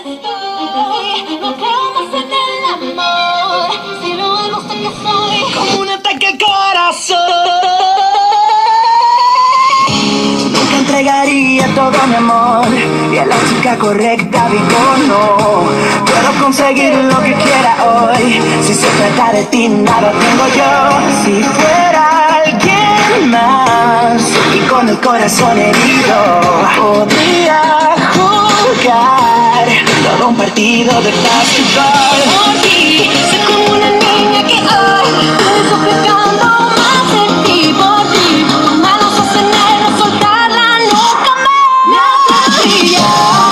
estoy. No creo más en el amor. Si lo hago sé que soy como un ataque al corazón. Nunca entregaría todo mi amor y a la chica correcta digo no. Puedo conseguir lo que quiera hoy. Si se trata de ti nada tengo yo. Si fuera alguien más y con el corazón herido, podría jugar todo un partido de básquetbol. por ti. Soy como una niña que hoy estoy suplicando más de ti. Por ti, tus manos hacen el no soltarla nunca más. Me atrevería.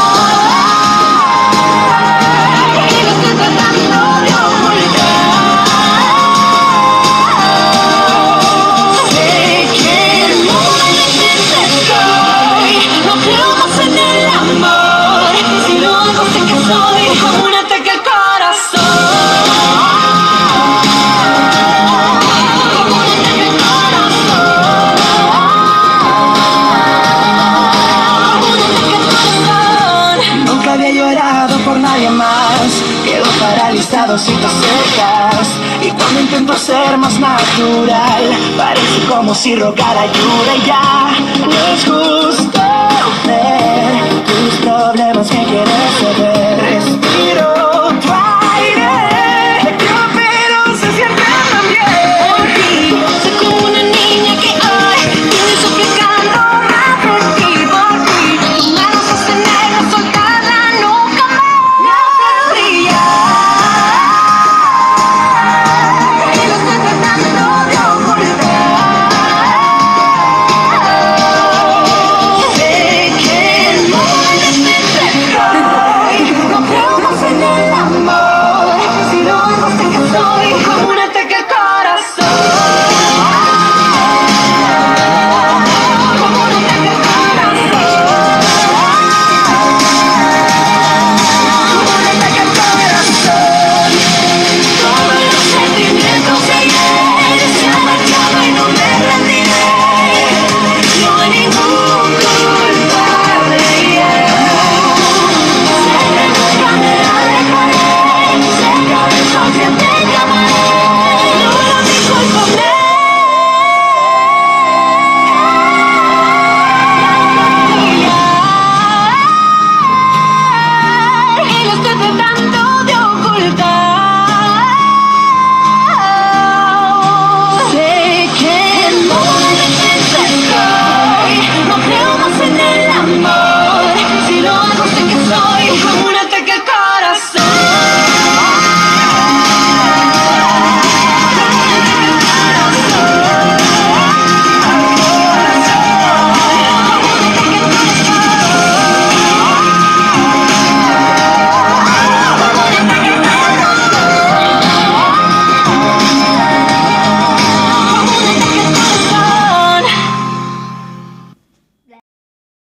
Y lo estoy tratando de ocultar. Sé que no necesito estoy. No creo más en el amor. Si lo hago sé que soy como un ataque al corazón. Como un ataque al corazón. Como un ataque al corazón. Nunca había llorado por nadie más. Quedo paralizado si te acercas. Y cuando intento ser más natural, parece como si rogara ayuda y ya. No es justo ver tus problemas que quieres ceder. Respiro tu aire, pero se siente tan bien. Por ti, soy como una niña que hoy estoy suplicando más de ti. Por ti, tus manos hacen el no soltarla nunca más. Me atrevería. Y lo estoy tratando de ocultar. Sé que no necesito estoy. No creo más en el amor. Si lo hago sé que soy como un ataque al corazón. Como un ataque al corazón. Como un ataque al corazón. Todos los sentimientos de ayer se han marchado y no me rendiré. No hay ningún culpable. Sé que nunca me alejaré. Sé que ahora yo siempre te amaré. No lo discúlpame. Y lo estoy tratando